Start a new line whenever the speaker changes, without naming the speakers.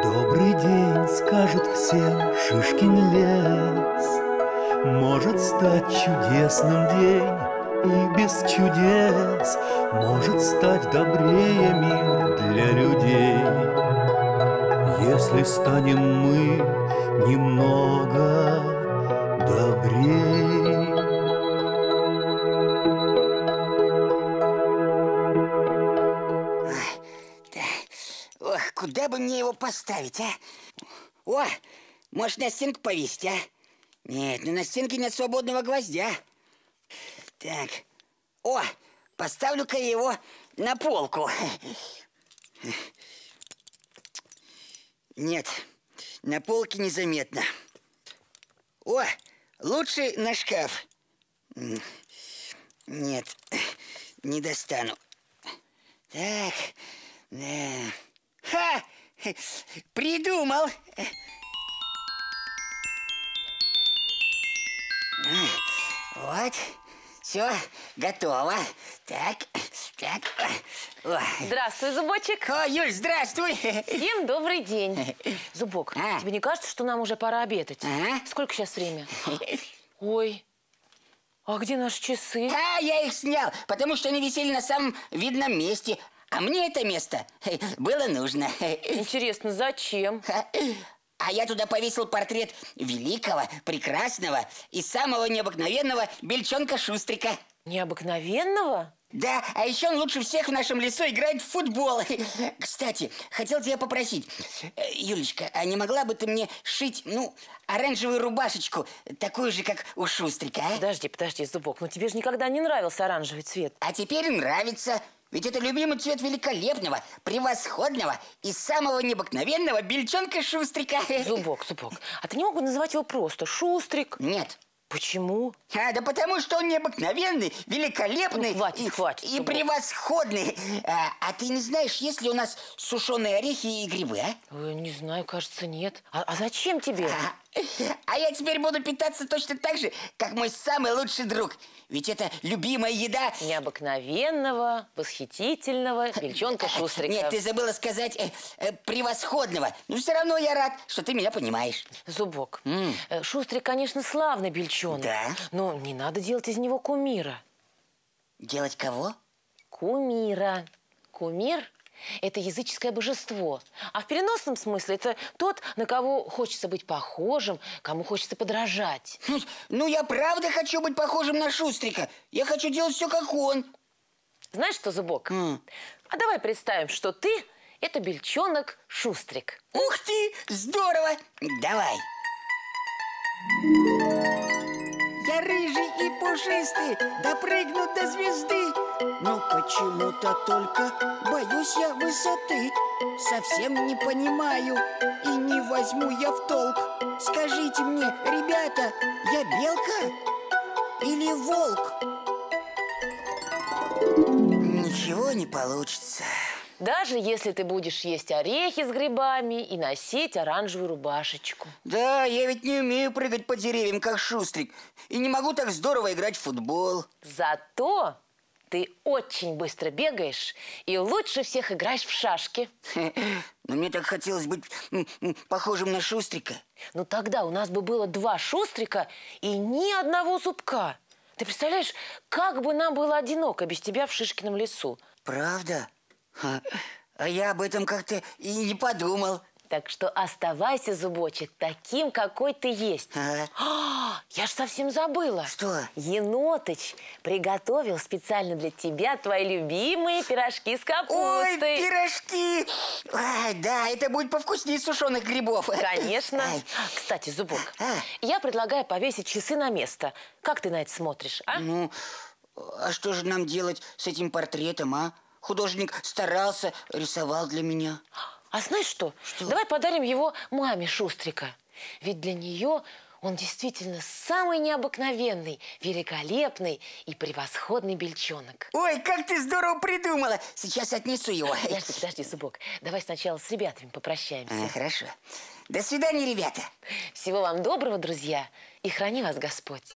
Добрый день, скажет всем Шишкин лес. Может стать чудесным день и без чудес. Может стать добрее мир для людей, если станем мы немного добрей.
Ох, куда бы мне его поставить, а? О, может, на стенку повесить, а? Нет, ну на стенке нет свободного гвоздя. Так, о, поставлю-ка я его на полку. Нет, на полке незаметно. О, лучше на шкаф. Нет, не достану. Так, да. Ха! Придумал! Вот, все, готово. Так. Ой.
Здравствуй, Зубочек.
О, Юль, здравствуй.
Всем добрый день. Зубок, тебе не кажется, что нам уже пора обедать? Сколько сейчас время? Ой, а где наши часы?
Я их снял, потому что они висели на самом видном месте. А мне это место было нужно.
Интересно, зачем?
А я туда повесил портрет великого, прекрасного и самого необыкновенного бельчонка Шустрика.
Необыкновенного?
Да, а еще он лучше всех в нашем лесу играет в футбол. Кстати, хотел тебя попросить, Юлечка, а не могла бы ты мне шить, оранжевую рубашечку, такую же, как у Шустрика, а?
Подожди, Зубок, но тебе же никогда не нравился оранжевый цвет.
А теперь нравится. Ведь это любимый цвет великолепного, превосходного и самого необыкновенного бельчонка Шустрика.
Зубок, а ты не мог бы называть его просто Шустрик?
Нет.
Почему?
Да потому что он необыкновенный, великолепный
хватит,
и превосходный. А ты не знаешь, есть ли у нас сушеные орехи и грибы, а?
Не знаю, кажется, нет. А зачем тебе?
А я теперь буду питаться точно так же, как мой самый лучший друг. Ведь это любимая еда
необыкновенного, восхитительного бельчонка Шустрика.
Нет, ты забыла сказать превосходного. Но все равно я рад, что ты меня понимаешь.
Зубок, Шустрик, конечно, славный бельчонок.
Да.
Но не надо делать из него кумира.
Делать кого?
Кумира. Кумир – это языческое божество. А в переносном смысле это тот, на кого хочется быть похожим, кому хочется подражать.
Я правда хочу быть похожим на Шустрика. Я хочу делать все, как он.
Знаешь что, Зубок? А давай представим, что ты – это бельчонок Шустрик.
Ух ты! Здорово! Давай. Я рыжий и пушистый, допрыгну до звезды. Но почему-то только боюсь я высоты. Совсем не понимаю и не возьму я в толк. Скажите мне, ребята, я белка или волк? Ничего не получится.
Даже если ты будешь есть орехи с грибами и носить оранжевую рубашечку.
Да, я ведь не умею прыгать по деревьям, как Шустрик. И не могу так здорово играть в футбол.
Зато ты очень быстро бегаешь и лучше всех играешь в шашки.
Но мне так хотелось быть похожим на Шустрика.
Ну тогда у нас бы было 2 Шустрика и ни одного зубка. Ты представляешь, как бы нам было одиноко без тебя в Шишкином лесу?
Правда? А я об этом как-то и не подумал.
Так что оставайся, Зубочек, таким, какой ты есть. Я ж совсем забыла.
Что?
Енотыч приготовил специально для тебя твои любимые пирожки с капустой.
Ой, пирожки! Да, это будет повкуснее сушеных грибов.
Конечно. Кстати, Зубок, я предлагаю повесить часы на место. Как ты на это смотришь, а?
А что же нам делать с этим портретом, а? Художник старался, рисовал для меня.
А знаешь что? Давай подарим его маме Шустрика. Ведь для нее он действительно самый необыкновенный, великолепный и превосходный бельчонок.
Ой, как ты здорово придумала! Сейчас отнесу его.
Подожди, Зубок. Давай сначала с ребятами попрощаемся.
Хорошо. До свидания, ребята.
Всего вам доброго, друзья, и храни вас Господь.